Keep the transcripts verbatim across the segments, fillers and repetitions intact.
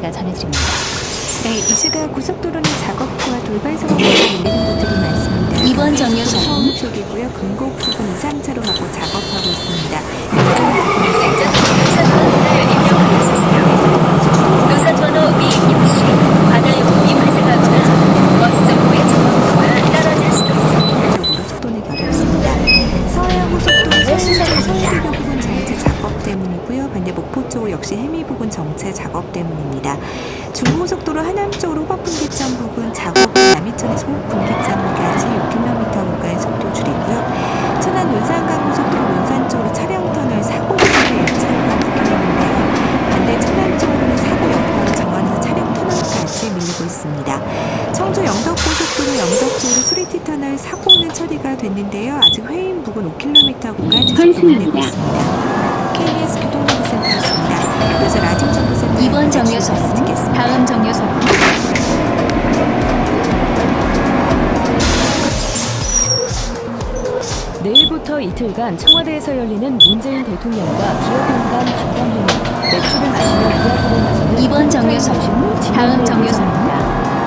전해드립니다. 네, 이 시각 고속도로는 작업과 돌발 상황으로 밀리는 곳들이 많습니다. 이번 정류소 서울 쪽이고요. 금곡 부근 이상차로 가고 작업하고 있습니다. 노사번호 이십육 시 바다요금이 발생하거나 버스 정보의 정보가 떨어질 수도 있습니다. 속도 내기 어렵습니다. 서해안 고속도로 서울시장 서울대교 부근 정체 작업 때문이고요. 반대 목포 쪽 역시 해미 부근 정체 작업 때문입니다. 중부고속도로 하남 쪽으로 호박분기점 부근 작업 후 남이천에서 호박분기점까지 육 킬로미터 구간 속도 줄이고요. 천안 논산간 고속도로 논산 쪽으로 차량 터널 사고 때문에 일 차로가 묶여있는데요. 반대 천안 쪽으로는 사고 여파로 정안에서 차량 터널까지 밀리고 있습니다. 청주 영덕고속도로 영덕 쪽으로 수리티 터널 사고는 처리가 됐는데요. 아직 회인 부근 오 킬로미터 구간 지속되고 있습니다. 케이비에스 교통정보센터였습니다. 그래서 라디오 정보센터 이번 정류소 다음 정류소 내일부터 이틀간 청와대에서 열리는 문재인 대통령과 기업인 간 간담회는 맥주를 마시며 이야기를 나누는 이번 정류소 다음 정류소입니다.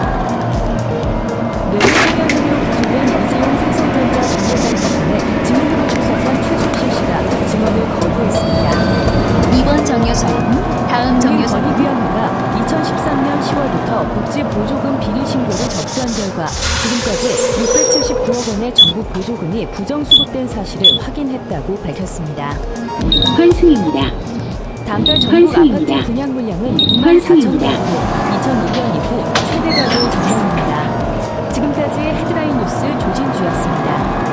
뇌물공연으로 기소된 이재용 삼성전자 전재산 사건에 증인으로 출석한 최준실 씨가 증언을 거부했습니다. 이번 정류소 다음 정류소 권익위원회가 이천십삼 년 시월부터 복지보조금 비리 신고를 접수한 결과 지금까지 육백칠십구억 원의 정부 보조금이 부정수급된 사실을 확인했다고 밝혔습니다. 환승입니다. 다음달 전국 아파트 분양 물량은 이만 사천 가구로 이천이 년 이후 최대가로 전망입니다. 지금까지 헤드라인 뉴스 조진주였습니다.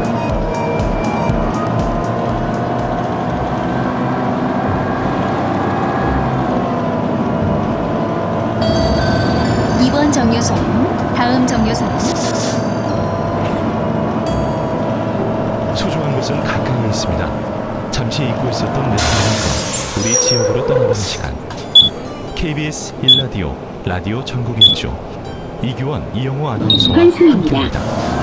이번 정류소 다음 정류소 소중한 곳은 가까이 있습니다. 잠시 잊고 있었던 레스토랑과 우리 지역으로 떠나는 시간. 케이비에스 일 라디오 라디오 전국 일주 이규원 이영호 아나운서와 함께합니다.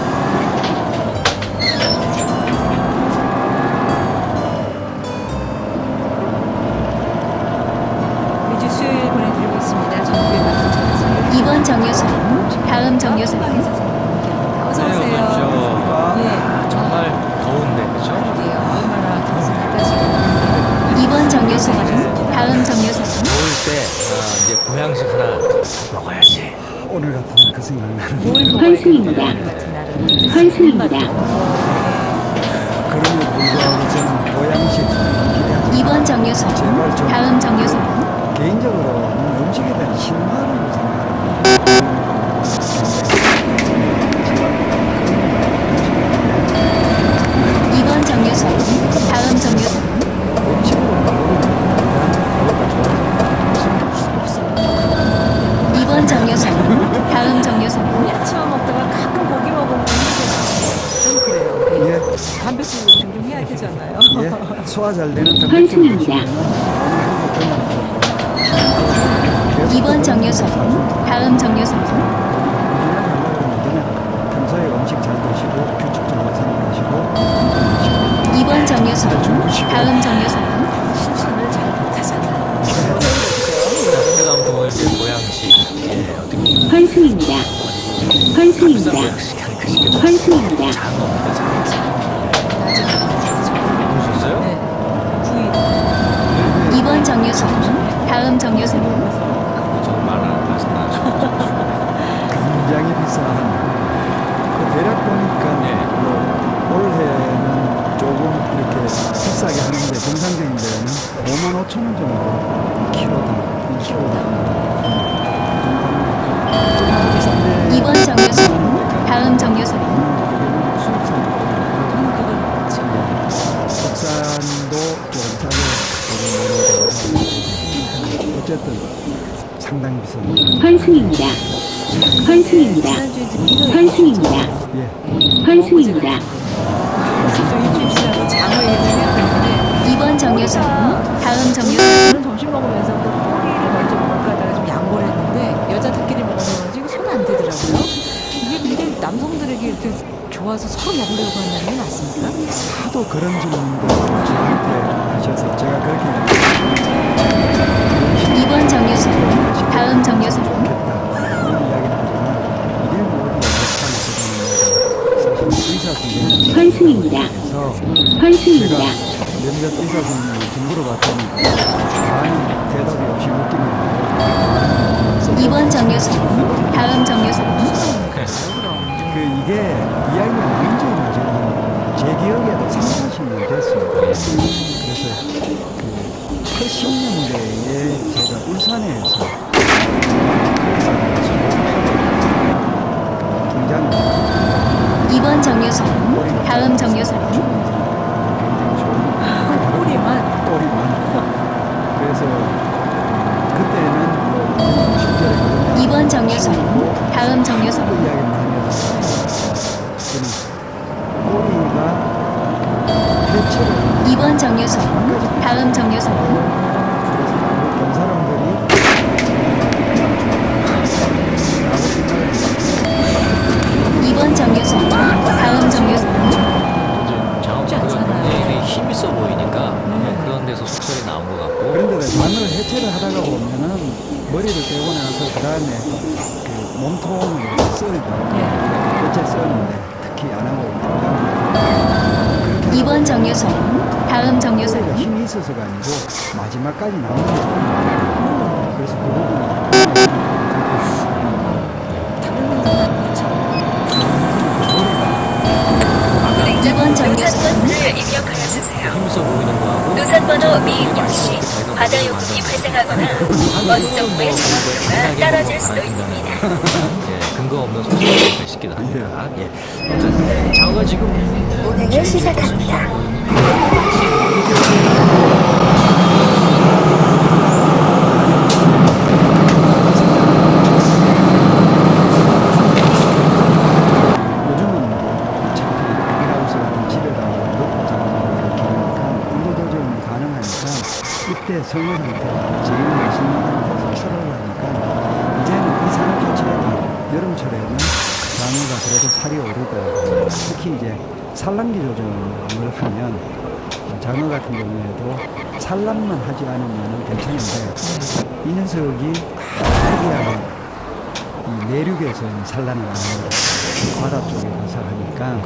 매주 수요일 보내드리고 있습니다. 전국의 방송 전해드립니다. 이번 정류소 다음 정류소 어서 오세요. 예. 정말 더운데 그죠? 그러게요. 얼마나 덥습니까 지금. 이번 정류소 다음 정류소 더울 때 아, 이제 보양식 하나 먹어야지. 오늘 같은 날 그 생각나는 뭘 먹어야 환승입니다. 오늘 같은 날은. 환승입니다. 그럼에도 불구하고 저는 보양식 기대하지 이번 정류소 제발 좀 다음 정류소 개인적으로 음식에 대한 신화를 생각합니다. 이번 정류소 다음 정류소 음식으로 이번 정류소 다음 정류소 야채만 먹다가 가끔 고기 먹으면 좀 그래요. 예, 단백질 보충 좀 해야 되잖아요. 예, 소화 잘 되는 환승입니다. 이번 정류소 다음 정류소 평소에 음식 잘 드시고 규칙적으로 생활하시고 이번 정류소 다음 정류소 신선을 잘 못하잖아요. 자, 그다음 또 이제 보양식 예, 어떻게 환승입니다. 환승입니다. 보양식 하니까 시켜서 환승입니다. 장어입니다. 장어. 보셨어요? 네. 구이. 이번 정류소 다음 정류소 정말 말씀 나누시고 굉장히 비싼 그 대략 보니까 네. 뭐 올해는 조금 이렇게 비싸게 하는데 정상적인 데는 오만 오천 원 정도 키로당 일 킬로당 이번 정류소 다음 정류소 국산도 조금 싸게 어쨌든 상당히 비쌉니다. 환승입니다. 환승입니다. 환승입니다. 예. 환승입니다. 일주일 지나고 장어 얘기를 해야 되는데 이번 정류소 다음 정류소 저는 점심 먹으면서 그 꼬리를 먼저 먹을까 하다가 좀 양보를 했는데 여자들끼리 먹어서 그런지 손 안 대더라고요. 이게 근데 남성들에게 이렇게 좋아서 서로 먹으려고 한다는 게 맞습니까? 하도 그런 질문도 저한테 하셔서 제가 그렇게 이번 정류소 다음 정류소 좋겠다 그런 이야기는 하지만 이게 뭐 어디 사실 의사선생님 환승입니다. 환승입니다. 몇몇 의사선생님이 증거로 봤더니 많이 대답이 없이 웃기는 거예요. 이번 정류소 다음 정류소 그 이게 이야기가 나온 지는 지금 제 기억에도 삼, 사십 년 됐습니다. 그래서 그 팔십 년대에 제가 울산에서 등장을 이번 정류소 다음 정류소 꼬리만 꼬리만 그래서 그때는 뭐 십절에 그런 이번 정류소 다음 정류소 그 이야기 많이 해서 꼬리가 해체를 이번 정류소 다음 정류소 그래서 본 사람들이 이번 정류소 다음 정류소 작업자가 굉장히 힘이 있어 보이니까 네, 그런 데서 속설이 나온 것 같고. 그런데 관을 해체를 하다가 보면은 머리를 떼고 나서 그 다음에 그 몸통을 이렇게 썰죠. 해체 썰는데 특히 안 하고 이번 정류소 다음 정류소 꼬리가 힘이 있어서가 아니고 마지막까지 나오는 거예요. 그래서 그 부분이 이번 정류소 노선번호를 입력하여주세요. 힘있어 보이는 거하고 노선번호 미입력 시 바다 요금이 발생하거나 버스 정보의 정확도가 떨어질 수도 있습니다. 예, 근거 없는 속설을 쉽게 나옵니다. 예. 자, 장어가 지금 운행을 시작합니다. 요즘은 어차피 비닐하우스 같은 집에다 놓고 자는 이렇게 하니까 온도 조절이 가능하니까 이때 성을 상태, 제일 맛있는 상태에서 출하를 하니까 이제는 이 산업자체가 여름철에는 장어가 그래도 살이 오르고 특히 이제 산란기 조정을 하면 장어 같은 경우에도 산란만 하지 않으면 괜찮은데 이 녀석이 특이하게 이 내륙에서 산란을 하는 바다 쪽에 가서 하니까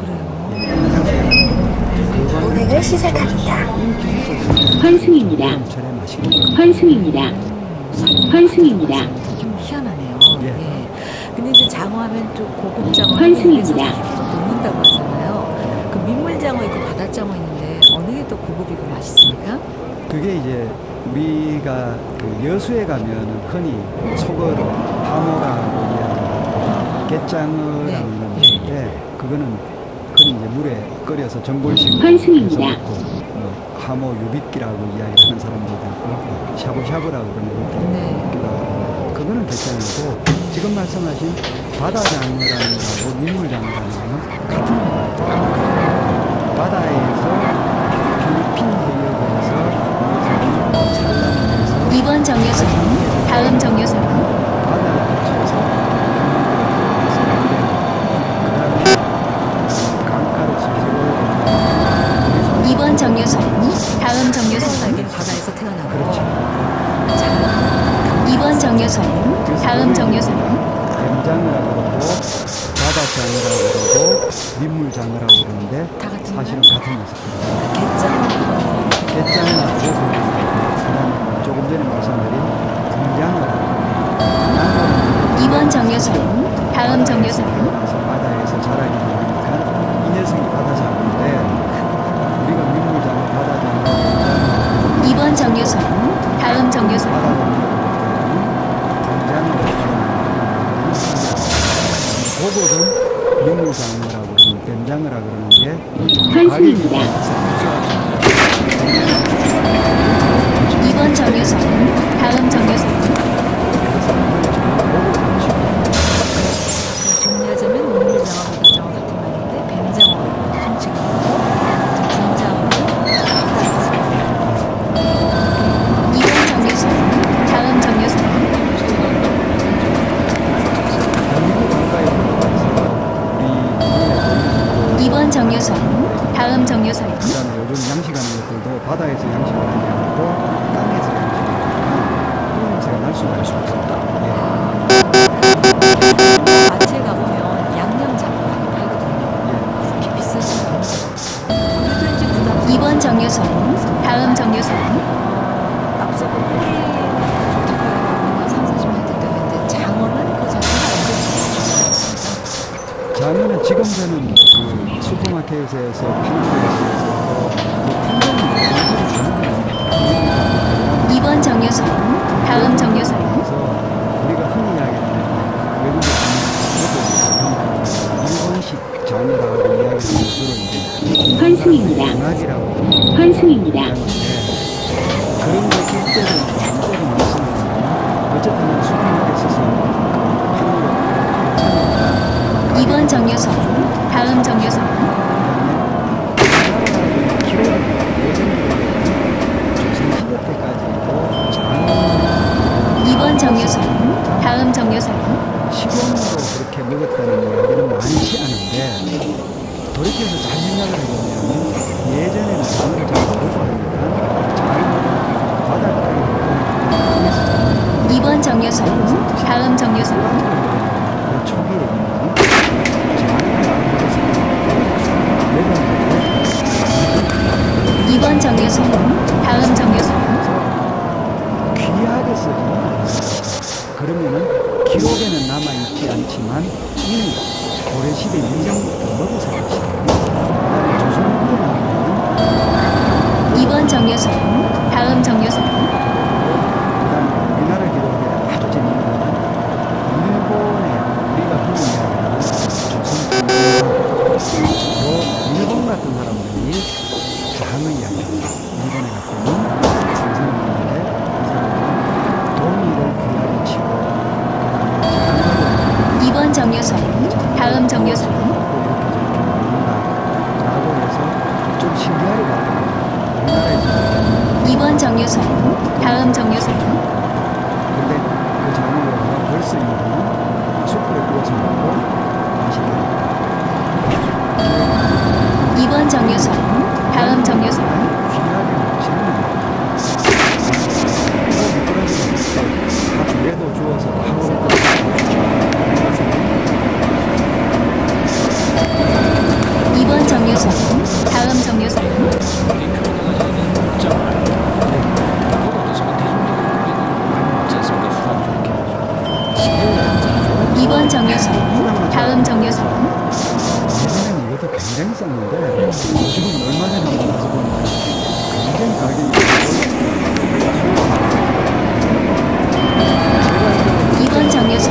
그래요. 운행을 시작합니다. 환승입니다. 여름철에 맛있게 환승입니다. 환승입니다. 좀 희한하네요. 예. 예. 근데 이제 장어하면 좀 고급 장어 환승입니다. 녹는다고 하잖아요. 그 민물장어 있고 바다장어 있는데 어느 게 더 고급이고 맛있습니까? 그게 이제 우리가 그 여수에 가면은 흔히 속어로 하모라고 이야기하는 갯장어라는 네. 건 있는데 그거는 흔히 이제 물에 끓여서 전골식으로 환승입니다. 해서 먹고 뭐 하모 유비끼라고 이야기를 하는 사람들도 있고 샤브샤브라고 그러는 것도 네. 있기도 하고 그거는 갯장어고 지금 말씀하신 바다장어라는 거하고 민물장어라는 거는 같은 거예요. 바다에서 필리핀 해역에서 산란을 해서 이번 정류소 다음 정류소 바다를 거쳐서 그다음에 강가를 수직으로 이번 정류소 다음 정류소 이게 바다에서 태어나고 그렇죠. 이번 정류소 다음 정류소 뱀장어라고 그러고 바다장어라고 그러고 민물장어라고 그러는데 다 같은 사실은 거예요? 같은 녀석들이에요. 갯장어 갯장어라고 그다음에 조금 전에 말씀드린 등장어라고 이번 정류소 다음 정류소 그래서 바다에서 자라기 하니까 이 녀석이 바다장어인데 우리가 민물장어, 바다장어, 등장어 이번 정류소 다음 정류소 바다장어 고급은 민물장어라고 그러는 뱀장어라고 그러는 게 환승입니다. 이번 정류소 다음 정류소 정리하자면 민물장어, 바다장어 같은 말인데 뱀장어 something 중장어 이번 정류소 다음 정류소 미국 가까이 올라가서 우리 이번 정류소 다음 정류소 그다음에 요즘 양식하는 것들도 바다에서 양식을 하지 않고 땅에서 양식을 하니까 장어는 지금 저는 그 슈퍼마켓에서 파는 거에 비해서 이 번 정류소, 다음 정류소, 그래서 우리가 흔히 이야기하는 외국에 가면 일본식 장어라고 이야기하는 주로 이제 환승입니다. 강아지라고 환승입니다. 그런 거 일대로 완전히 못 쓰는 거예요. 어쨌든 슈퍼마켓에서 파는 거 괜찮으니까 이 번 정류소, 다음 정류소, 조선시대 때까지도 장어 이 번 정류소, 다음 정류소, 식용으로 그렇게 먹었다는 이야기는 많지 않은데 돌이켜서 잘 생각을 해보면 예전에는 장어를 잘 모르고 하니까 장어 바닷가에 땅에서 잡는 이 번 정류소, 다음 정류소, 그 초기에 있는 장어를 안 먹어서 먹었는데 이 번 정류소, 다음 정류소, 귀하게 쓰지는 않았어요. 그러면은 기록에는 남아있지 않지만 이미 고려시대 이전부터 먹어서 그렇습니다. 그다음에 조선후기에 나오면 이 번 정류소, 다음 정류소, 그다음에 우리나라 기록에 아주 재밌는 거는 일본에 우리가 흔히 이야기하는 조선군요 일본 같은 사람들이 장어 이야기합니다. 일본에 갔더니 선생님인데 이 사람들은 동이를 귀하게 치고 그다음에 장어를 이 번 정류소, 다음 정류소, 이렇게 저렇게 먹는다라고 해서 좀 신기하게 봤거든요. 우리나라에서 이 번 정류소, 다음 정류소, 근데 그 장어가 벌써 이거는 숯불에 구워서 먹고 맛있게 됐다. 이 번 정류소, 다음 정류소, 귀하게 먹지는 않았다. 이거 미끄러지면 다 두개도 주워서 다 먹고 이 번 정류소, 다음 정류소, 우리 표현해가지고 먹자마자 그건 어떻습니까? 대중적으로 많이 먹지 않습니까? 술안주 이렇게 해가지고 이 번 정류소, 다음 정류소, 예전에는 이것도 굉장히 쌌는데 요즘은 얼마 전에 한번 가서 보면 굉장히 가격이 이 번 정류소,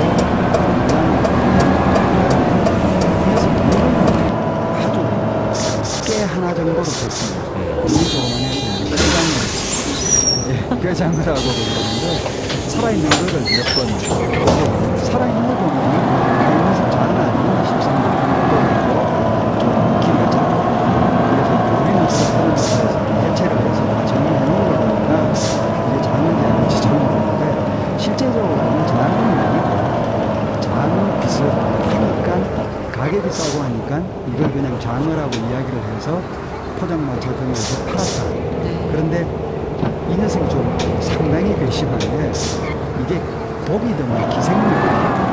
아주 깨 하나 정도로 됐습니다. 이 조그만해서 꾀장어, 꾀장어라고 그러는데 살아있는 거를 몇 번, 살아있는 거 보면 하얀색 장어 아니면 십삼 도 좀 길이가 작고 그래서 우리는 그렇다는 것에서 해체를 해서 다 정리해 놓은 걸 보니까 이게 장어인지 아닌지 잘 모르는데 실제적으로는 장어는 아니고 장어 비슷하니까 가격이 싸고 하니까 이걸 그냥 장어라고 이야기를 해서 포장마차 등에서 팔았다. 그런데 이 녀석이 좀 상당히 괘씸한데 이게 고기 드문 기생물이에요.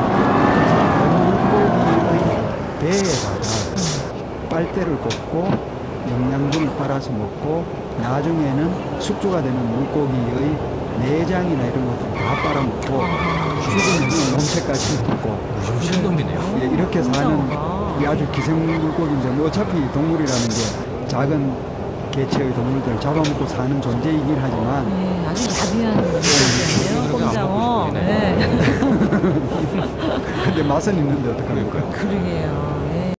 물고기의 배에다가 빨대를 꽂고 영양분을 빨아서 먹고 나중에는 숙주가 되는 물고기의 내장이나 이런 것들 다 빨아먹고 죽은 몸체까지 먹고 무슨 놈이네요. 예, 이렇게 사는 이 아주 기생물고기인데 뭐 어차피 동물이라는 게 작은 개체의 동물들을 잡아먹고 사는 존재이긴 하지만 네, 아주 야비한 놈이네요. 꼼장어. 네. 근데 맛은 있는데 어떡합니까? 그러게요.